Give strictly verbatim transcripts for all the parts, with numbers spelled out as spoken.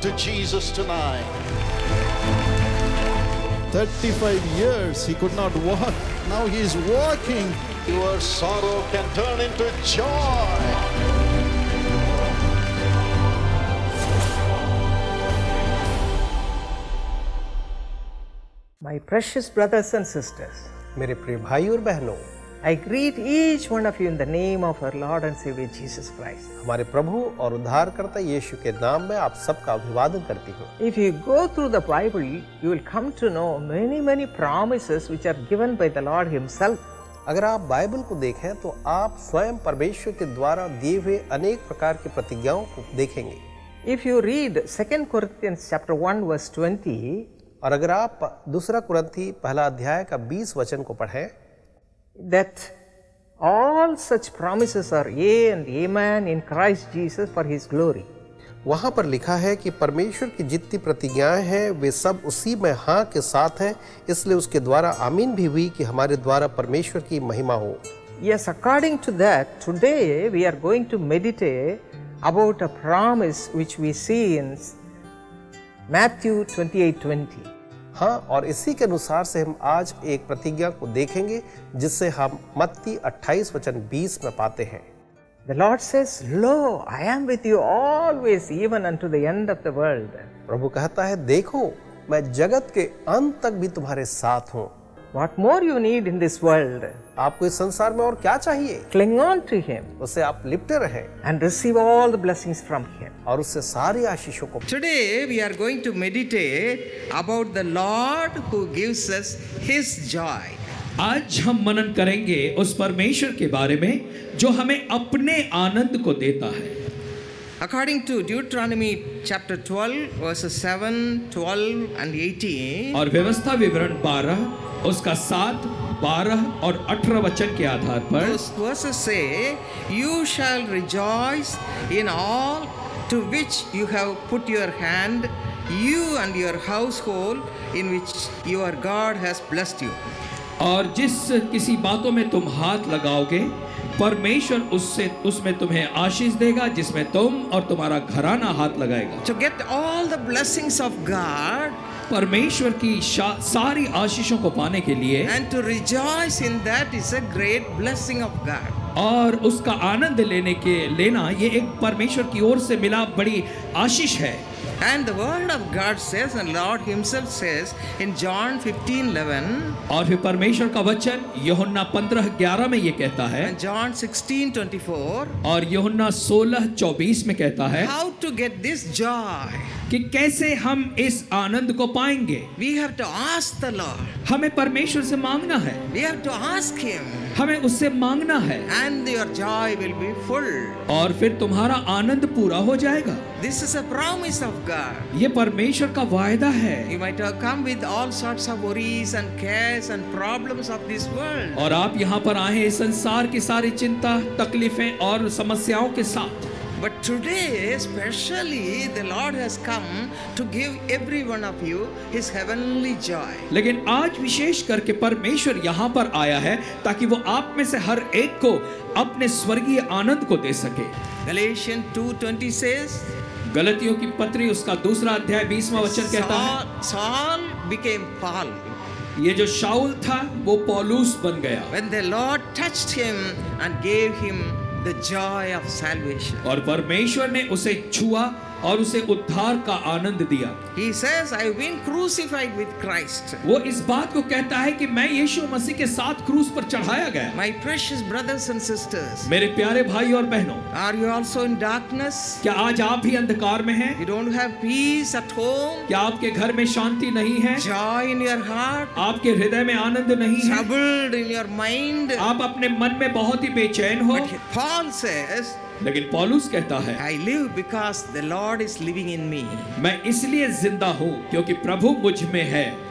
to Jesus tonight. thirty-five years he could not walk. Now he is walking. Your sorrow can turn into joy. My precious brothers and sisters, मेरे प्रिय भाई और बहनों, I greet each one of you in the name of our Lord and Savior Jesus Christ. हमारे प्रभु और उद्धारकर्ता यीशु के नाम में आप सबका अभिवादन करती हूँ। If you go through the Bible, you will come to know many many promises which are given by the Lord Himself. अगर आप बाइबल को देखें तो आप स्वयं परमेश्वर के द्वारा दिए हुए अनेक प्रकार की प्रतिज्ञाओं को देखेंगे। If you read Second Corinthians chapter one verse twenty, और अगर आप दूसरा कुरिन्थी पहला अध्याय का बीस वचन को पढ़ें, that all such promises are yea and amen in Christ Jesus for His glory. वहाँ पर लिखा है कि परमेश्वर की जितनी प्रतिज्ञाएं हैं वे सब उसी में हाँ के साथ हैं, इसलिए उसके द्वारा आमीन भी हुई कि हमारे द्वारा परमेश्वर की महिमा हो। Yes, according to that, today we are going to meditate about a promise which we see in Matthew twenty-eight twenty. हाँ, और इसी के अनुसार से हम आज एक प्रतिज्ञा को देखेंगे जिससे हम मत्ती अट्ठाईस वचन बीस में पाते हैं। The Lord says, "Lo, I am with you always, even unto the end of the world." प्रभु कहता है, देखो मैं जगत के अंत तक भी तुम्हारे साथ हूँ। What more you need in this world? आपको इस संसार में और क्या चाहिए? Cling on to Him उससे आप लिपटे रहें and receive all the blessings from Him. और उससे सारी आशीषों को। Today we are going to meditate about the Lord who gives us His joy. आज हम मनन करेंगे उस परमेश्वर के बारे में जो हमें अपने आनंद को देता है। According to Deuteronomy chapter twelve verses seven, twelve and eighteen, और व्यवस्था विवरण बारह उसका सात, बारह और अठारह वचन के आधार पर those verses say, "You shall rejoice in all to which you have put your hand, you and your household in which your God has blessed you." और जिस किसी बातों में तुम हाथ लगाओगे परमेश्वर उससे उसमें तुम्हें आशीष देगा जिसमें तुम और तुम्हारा घराना हाथ लगाएगा। To get all the blessings of God परमेश्वर की सारी आशीषों को पाने के लिए and to rejoice in that is a great blessing of God. और उसका आनंद लेने के लेना ये एक परमेश्वर की ओर से मिला बड़ी आशीष है। And the word of God says, and Lord Himself says in John fifteen eleven, और फिर परमेश्वर का वचन यूहन्ना पंद्रह ग्यारह में ये कहता है, and John sixteen twenty-four, और यूहन्ना सोलह चौबीस में कहता है, how to get this joy, कि कैसे हम इस आनंद को पाएंगे। we have to ask the Lord, हमें परमेश्वर से मांगना है, we have to ask Him, हमें उससे मांगना है, and your joy will be full. और फिर तुम्हारा आनंद पूरा हो जाएगा। This is a promise of God. ये परमेश्वर का वायदा है। You might have come with all sorts of worries and cares and problems of this world. और आप यहाँ पर आए हैं संसार की सारी चिंता, तकलीफें और समस्याओं के साथ। But today, especially, the Lord has come to give every one of you His heavenly joy. लेकिन आज विशेष करके परमेश्वर यहाँ पर आया है ताकि वो आप में से हर एक को अपने स्वर्गीय आनंद को दे सके। Galatians two twenty says, गलतियों की पत्री उसका दूसरा अध्याय बीसवां वचन कहता है, Saul became Paul. ये जो शाऊल था वो पौलुस बन गया। When the Lord touched him and gave him the joy of salvation. और परमेश्वर ने उसे छुआ और उसे उद्धार का आनंद दिया। He says, I have been crucified with Christ. वो इस बात को कहता है कि मैं यीशु मसीह के साथ क्रूस पर चढ़ाया गया। My precious brothers and sisters, मेरे प्यारे भाई और बहनों, are you also in darkness? क्या आज आप भी अंधकार में हैं? You don't have peace at home? क्या आपके घर में शांति नहीं है? Joy in your heart? आपके हृदय में आनंद नहीं है? Troubled in your mind? आप अपने मन में बहुत ही बेचैन हो? But Paul says, लेकिन पौलुस कहता है, I live because the Lord is living in me. मैं इसलिए जिंदा हूँ क्योंकि प्रभु मुझ में है।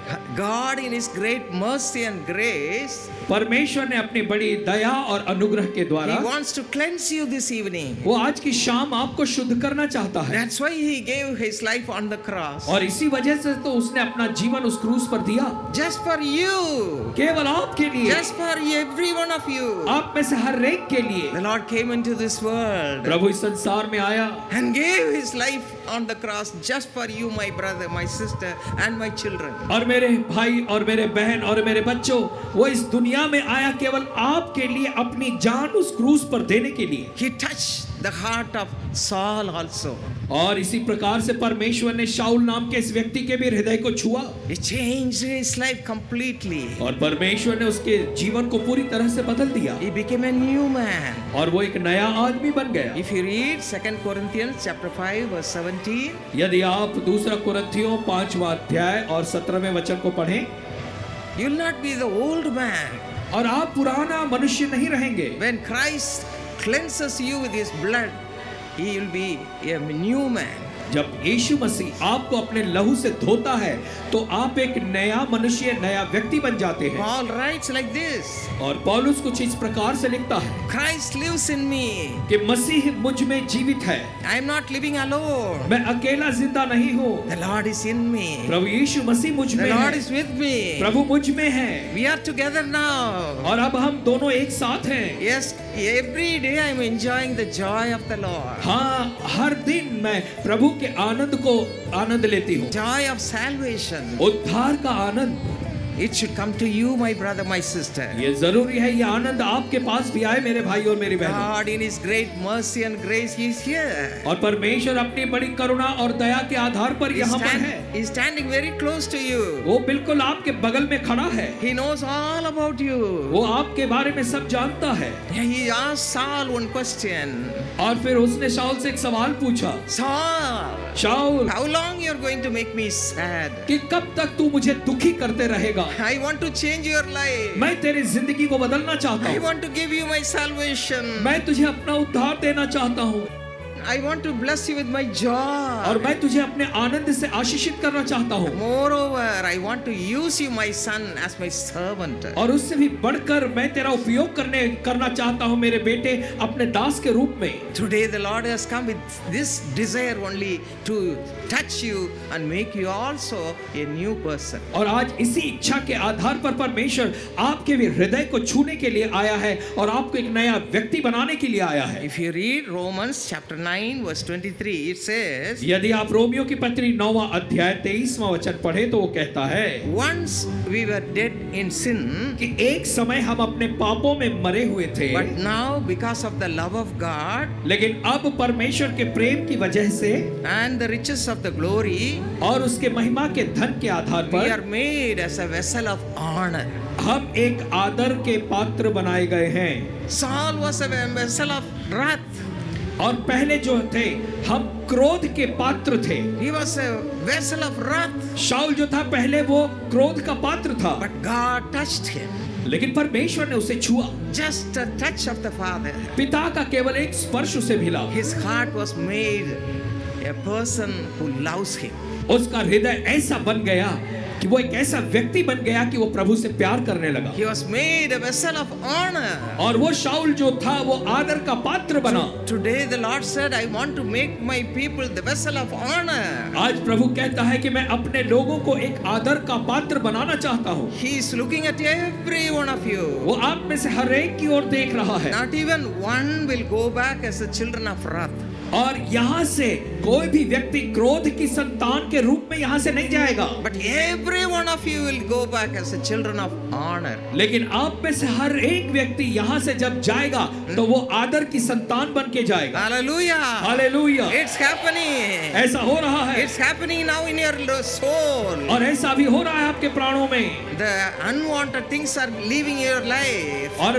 God in His great mercy and grace, परमेश्वर ने अपनी बड़ी दया और अनुग्रह के द्वारा He wants to cleanse you this evening. वो आज की शाम आपको शुद्ध करना चाहता है। That's why He gave His life on the cross. और इसी वजह से तो उसने अपना जीवन उस क्रूस पर दिया, Just for you. केवल आपके लिए, Just for every one of you. आप में से हर एक के लिए। The Lord came into this world प्रभु इस संसार में आया and gave His life on the cross just for you, my brother, my sister, and my children. और मेरे भाई और मेरे बहन और मेरे बच्चों, वो इस दुनिया में आया केवल आपके लिए अपनी जान उस क्रूस पर देने के लिए। He touched the heart of Saul also. और इसी प्रकार से परमेश्वर ने शाऊल नाम के इस व्यक्ति के भी हृदय को छुआ। He changed his life completely. और परमेश्वर ने उसके जीवन को पूरी तरह से बदल दिया। He became a new man. और वो एक नया आदमी बन गया। If you read Second Corinthians chapter five verse seventeen, यदि आप दूसरा कुरिन्थियों पांचवा अध्याय और सत्रहवें वचन को पढ़ें, you will not be the old man. और आप पुराना मनुष्य नहीं रहेंगे। When Christ cleanses you with His blood, He will be a new man. जब यीशु मसीह आपको अपने लहू से धोता है तो आप एक नया मनुष्य, नया व्यक्ति बन जाते हैं। Paul writes like this. और पौलुस कुछ इस प्रकार से लिखता है Christ lives in me. कि मसीह मुझ में जीवित है। I am not living alone. मैं अकेला जिंदा नहीं हूँ। The Lord is in me. प्रभु यीशु मसीह मुझ The में Lord है। is with me. प्रभु मुझ में है। We are together now. और अब हम दोनों एक साथ हैं। Yes, every day I am enjoying the joy of the Lord. हाँ, हर दिन मैं प्रभु के आनंद को आनंद लेती हूँ। Joy of salvation. उद्धार का आनंद। It should come to you, my brother, my sister. ये जरूरी है, ये आनंद आपके पास भी आए मेरे भाई और मेरी बहनों। God in His great mercy and grace, He is here. और परमेश्वर अपनी बड़ी करुणा और दया के आधार पर He's यहाँ पर stand- है। He's standing very close to you. वो बिल्कुल आपके बगल में खड़ा है। He knows all about you. वो आपके बारे में सब जानता है। He asked Saul one question. और फिर उसने शाऊल से एक सवाल पूछा, Saul, Saul, how long you are going to make me sad? कि कब तक तू मुझे दुखी करते रहेगा? I want to change your life. मैं तेरी जिंदगी को बदलना चाहता I हूँ। want to give you my salvation. मैं तुझे अपना उद्धार देना चाहता हूँ। I want to bless you with my joy. और मैं तुझे अपने आनंद से आशीषित करना चाहता हूँ। Moreover, I want to use you, my son, as my servant. और उससे भी बढ़कर मैं तेरा उपयोग करने करना चाहता हूँ मेरे बेटे, अपने दास के रूप में। Today the Lord has come with this desire only to touch you and make you also a new person. और आज इसी इच्छा के आधार पर परमेश्वर आपके भी हृदय को छूने के लिए आया है और आपको एक नया व्यक्ति बनाने के लिए आया है। If you read Romans chapter nine verse twenty-three, it says, यदि आप रोमियो की पत्री नौवां अध्याय तेईसवां वचन पढ़े तो वो कहता है, once we were dead in sin, कि एक समय हम अपने पापों में मरे हुए थे, but now because of the love of God लेकिन अब परमेश्वर के प्रेम की वजह से and the riches of the glory, और उसके महिमा के धन के आधार we पर are made as a vessel of honor. हम एक आदर के पात्र बनाए गए हैं। Saul was a vessel of wrath. और पहले जो थे हम क्रोध के पात्र थे। He was a vessel of wrath. शाऊल जो था पहले वो क्रोध का पात्र था, But God touched him. लेकिन परमेश्वर ने उसे छुआ। Just a touch of the Father. पिता का केवल एक स्पर्श उसे मिला। His heart was made a person who loves him. उसका हृदय ऐसा बन गया कि वो एक ऐसा व्यक्ति बन गया कि वो प्रभु से प्यार करने लगा। He was made a vessel of honor. और वो शाऊल जो था वो आदर का पात्र बना। Today the Lord said, I want to make my people the vessel of honor. आज प्रभु कहता है कि मैं अपने लोगों को एक आदर का पात्र बनाना चाहता हूँ। He is looking at every one of you. वो आप में से हर एक की ओर देख रहा है। Not even one will go back as the children of wrath. और यहाँ से कोई भी व्यक्ति क्रोध की संतान के रूप में यहाँ से नहीं जाएगा। But every one of you will go back as the children of honor. लेकिन आप में से हर एक व्यक्ति यहाँ से जब जाएगा तो वो आदर की संतान बन के जाएगा। Hallelujah. हालेलुया। It's happening. ऐसा हो रहा है। It's happening now in your soul. और ऐसा भी हो रहा है आपके प्राणों में। The unwanted things are leaving your life. और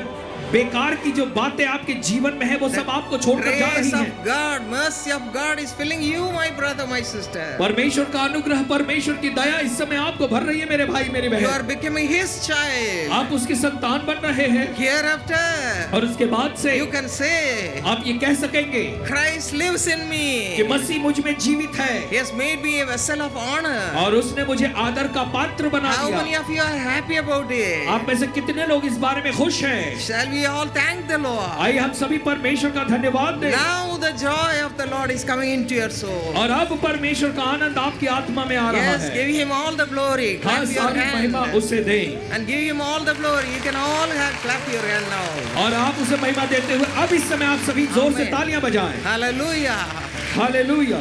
बेकार की जो बातें आपके जीवन में है वो सब आपको छोड़कर जा रही Grace हैं। of God, mercy of God is filling you, my brother, my sister. परमेश्वर का अनुग्रह, परमेश्वर की दया इस समय आपको भर रही है मेरे भाई मेरे You बहन। are becoming His child. आप उसकी संतान बन रहे हैं Hereafter, और उसके बाद से you can say, आप ये कह सकेंगे Christ lives in कि me. मसीह मुझ में जीवित है He has made me a vessel of honor. और उसने मुझे आदर का पात्र बना How many दिया। of you are happy about it? आप में से कितने लोग इस बारे में खुश हैं? Shall we all thank the Lord? आइए हम सभी परमेश्वर का धन्यवाद दें। Now the joy of the Lord is coming into your soul. और अब परमेश्वर का आनंद आपकी आत्मा में आ रहा Yes, है। give Him all the glory. हाँ, Clap your सारी महिमा hand. उससे दें And give Him all the glory. You can all have clap your hand now. और आप उसे महिमा देते हुए अब इस समय आप सभी जोर से Amen. तालियां बजाएं। Hallelujah. Hallelujah.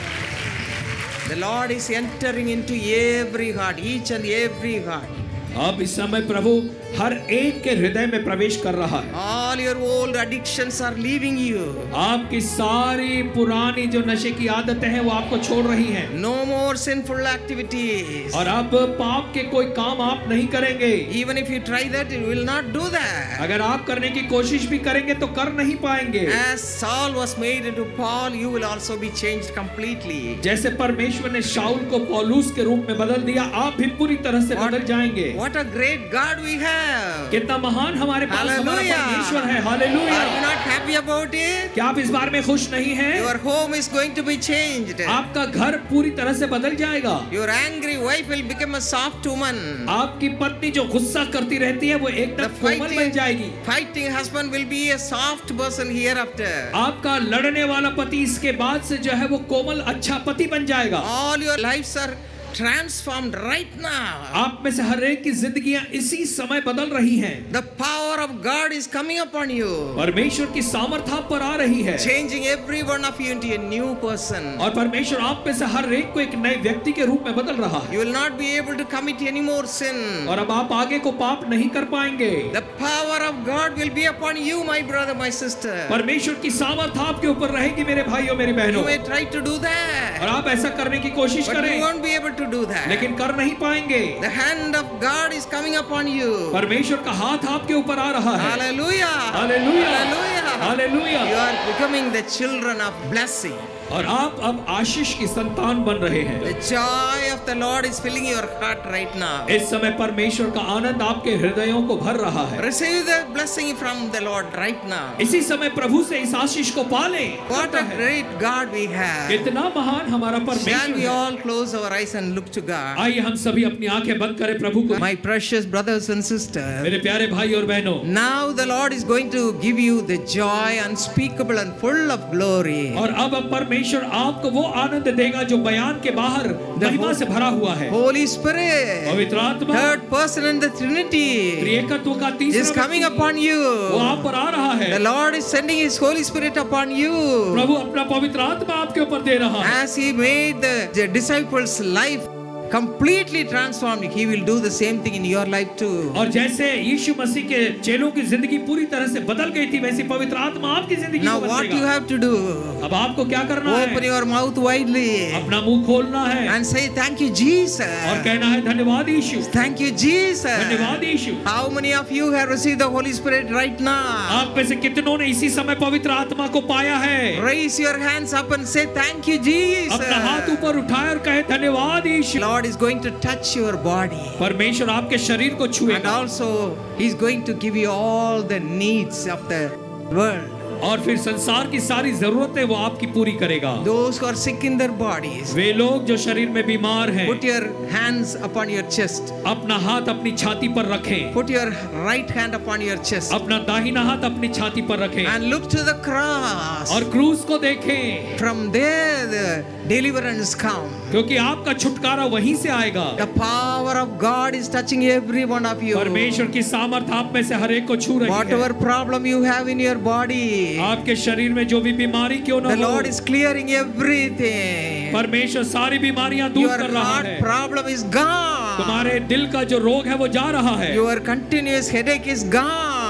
The Lord is entering into every heart, each and every heart. अब इस समय प्रभु हर एक के हृदय में प्रवेश कर रहा है। All your old addictions are leaving you. आपकी सारी पुरानी जो नशे की आदतें हैं वो आपको छोड़ रही हैं No more sinful activities. और अब पाप के कोई काम आप नहीं करेंगे। Even if you try that, you will not do that. अगर आप करने की कोशिश भी करेंगे तो कर नहीं पाएंगे। As Saul was made into Paul, you will also be changed completely. जैसे परमेश्वर ने शाऊल को पौलुस के रूप में बदल दिया, आप भी पूरी तरह से बदल जाएंगे। What a great God we have. कितना महान हमारे पास हमारा Hallelujah. परमेश्वर है। Are you hallelujah. not happy about it? क्या आप इस बारे में खुश नहीं हैं? Your home is going to be changed. आपका घर पूरी तरह से बदल जाएगा। Your angry wife will become a soft woman. आपकी पत्नी जो गुस्सा करती रहती है वो The एकदम कोमल बन जाएगी। fighting, fighting husband will be a soft person hereafter. आपका लड़ने वाला पति इसके बाद से जो है वो कोमल अच्छा पति बन जाएगा। All your lives are transformed right now. आप में से हर एक की जिंदगियां इसी समय बदल रही हैं। The power of God is coming upon you, परमेश्वर की सामर्थ्य आप पर आ रही है changing every one of you into a new person. और परमेश्वर आप में से हर एक को एक नए व्यक्ति के रूप में बदल रहा है You will not be able to commit any more sin. और अब आप आगे को पाप नहीं कर पाएंगे। The power of God will be upon you, my brother, my sister. परमेश्वर की सामर्थ्य आपके ऊपर रहेगी मेरे भाइयों मेरी You बहनों। may try to do that, और आप ऐसा करने की कोशिश but करें you won't be able to do that. लेकिन कर नहीं पाएंगे। The hand of God is coming upon you. परमेश्वर का हाथ आपके ऊपर आ रहा है। Hallelujah. Hallelujah. Hallelujah. Hallelujah. You are becoming the children of blessing. और आप अब आशीष की संतान बन रहे हैं। The joy of the Lord is filling your heart right now. इस समय परमेश्वर का आनंद आपके हृदयों को भर रहा है। Receive the blessing from the Lord right now. इसी समय प्रभु से इस आशीष को पालें। What a great God we have. कितना महान हमारा Shall परमेश्वर we है। all close our eyes and look to God? आइए हम सभी अपनी आंखें बंद करें प्रभु को। My precious brothers and sisters, मेरे प्यारे भाई और बहनों, now the Lord is going to give you the joy unspeakable and full of glory. और अब अब परमेश्वर आपको वो आनंद देगा जो बयान के बाहर महिमा से भरा हुआ है। Holy Spirit, पवित्र आत्मा, third person in the Trinity, त्रिएकत्व का तीसरा is coming व्यक्ति, upon you. वो आप पर आ रहा है। The Lord is sending His Holy Spirit upon you. प्रभु अपना पवित्र आत्मा आपके ऊपर दे रहा है। As He made the, the disciples' life completely transformed, He will do the same thing in your life too. और जैसे यीशु मसीह के चेलों की जिंदगी पूरी तरह से बदल गई थी वैसी पवित्र आत्मा आपकी जिंदगी Now को what you बदलेगा। have to do? अब आपको क्या करना Open है? your mouth widely अपना मुंह खोलना है and say thank you Jesus. और कहना है धन्यवाद यीशु, Thank you Jesus. धन्यवाद यीशु। How many of you have received the Holy Spirit right now? आप में से कितनों ने इसी समय पवित्र आत्मा को पाया है? Raise your hands up and say thank you Jesus. अपना हाथ ऊपर उठाए और कहे धन्यवाद यीशु। Lord is going to touch your body. परमेश्वर आपके शरीर को And छुएगा also He's going to give you all the needs of the world. और फिर संसार की सारी जरूरतें वो आपकी पूरी करेगा। Those who are sick in their bodies, वे लोग जो शरीर में बीमार हैं, put your hands upon your chest. अपना हाथ अपनी छाती पर रखें, Put your right hand upon your chest अपना दाहिना हाथ अपनी छाती पर रखें and look to the cross. और क्रूस को देखें, From there the deliverance comes. क्योंकि आपका छुटकारा वहीं से आएगा। The power of God is touching every one of you. परमेश्वर की सामर्थ आप में से हर एक को छू रही है। Whatever problem you have in your body, आपके शरीर में जो भी बीमारी क्यों the न हो, Lord is clearing everything. परमेश्वर सारी बीमारियां दूर Your कर रहा heart है। problem is gone. तुम्हारे दिल का जो रोग है वो जा रहा है। Your continuous headache is gone.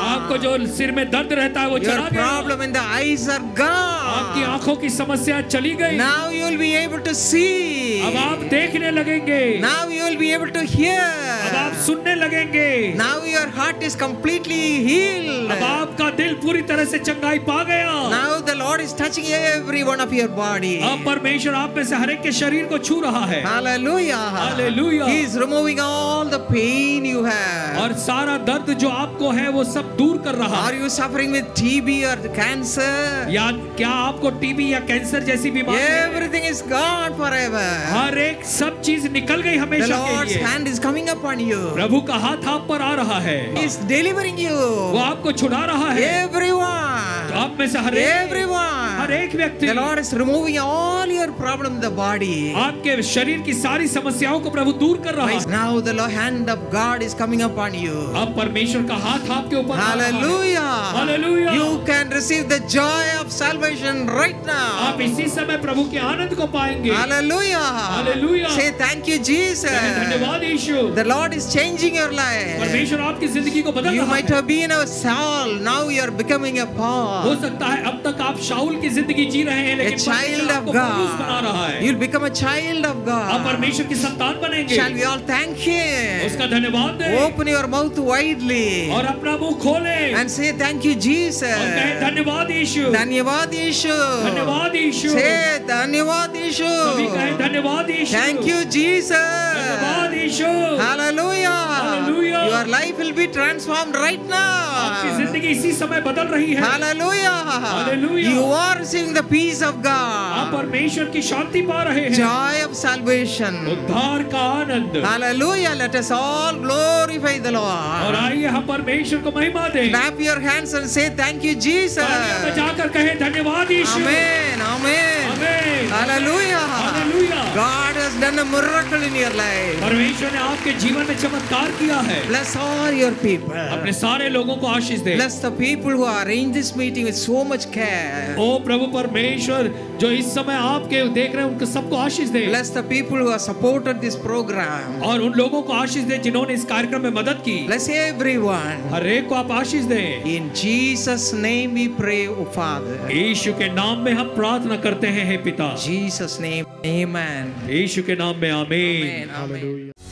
आपको जो सिर में दर्द रहता है वो चला Your गया। problem in the eyes are gone. आपकी आंखों की समस्या चली गई। Now you will be able to see. अब आप देखने लगेंगे। Now you will be able to hear. अब आप सुनने लगेंगे। Now your heart is completely healed. अब आपका दिल पूरी तरह से चंगाई पा गया। Now the Lord is touching every one of your body. अब परमेश्वर आप में से हर एक के शरीर को छू रहा है। Hallelujah. Hallelujah. He is removing all the pain you have. और सारा दर्द जो आपको है वो सब दूर कर रहा Are है। you suffering with T B or cancer? या क्या आपको टीबी या कैंसर जैसी बीमारी है? Everything is gone forever. हर एक सब चीज निकल गई The हमेशा के Lord's लिए। hand is coming upon you. प्रभु का हाथ आप पर आ रहा है। He is delivering वो you. आपको छुड़ा रहा है। तो Everyone. आप में से हर एक हर Everyone. एक व्यक्ति The Lord is removing all your problem in the body. आपके शरीर की सारी समस्याओं को प्रभु दूर कर रहा है। Now the Lord hand of God is coming upon you. अब परमेश्वर का हाथ आपके ऊपर आ रहा है। Hallelujah. Hallelujah. You can receive the joy of salvation right now. आप इसी समय प्रभु के आनंद को पाएंगे। Hallelujah. Hallelujah. Say thank you, Jesus. कहें धन्यवाद यीशु। The Lord is changing your life. परमेश्वर आपकी जिंदगी को बदल You रहा might है। have been a Saul, now you are becoming a हो Paul. सकता है अब तक आप शाऊल की जिंदगी जी रहे हैं, लेकिन A child परमेश्वर of आपको पौलुस बना God. रहा है। You'll become a child of आप God. परमेश्वर की संतान बनेंगे। Shall we all thank Him? उसका धन्यवाद दें Open your mouth widely और अपना मुंह खोलें and say thank you, Jesus. और कहें धन्यवाद यीशु। धन्यवाद यीशु. धन्यवाद यीशु। Say धन्यवाद यीशु. सभी कहें धन्यवाद यीशु। Thank you, Jesus. धन्यवाद यीशु। Hallelujah. Hallelujah. Your life will be transformed right आपकी now. जिंदगी इसी समय बदल रही है। Hallelujah. Hallelujah. You are receiving the peace of आप God. परमेश्वर की शांति पा रहे हैं। Joy of salvation. उद्धार का आनंद। Hallelujah. Let us all glorify the और Lord. आइए हम परमेश्वर को महिमा दें। Clap your hands and say thank you, Jesus. तालियां बजाकर कहें धन्यवाद यीशु। Amen. Amen. आमीन। Hallelujah. Hallelujah. God has done a miracle in your life. परमेश्वर ने आपके जीवन में चमत्कार किया है। Bless all your people. अपने सारे लोगों को आशीष दे। Bless the people who are arranged this meeting with so much care. ओ प्रभु परमेश्वर जो इस समय आपके देख रहे हैं उनको सबको आशीष दे। Bless the people who have supported this program. और उन लोगों को आशीष दे जिन्होंने इस कार्यक्रम में मदद की। Bless everyone. हर एक को आप आशीष दें। In Jesus' name we pray, O Father. यीशु के नाम में हम प्रार्थना करते हैं हे पिता। Jesus' name, amen. यीशु के नाम में आमीन। Amen. Amen.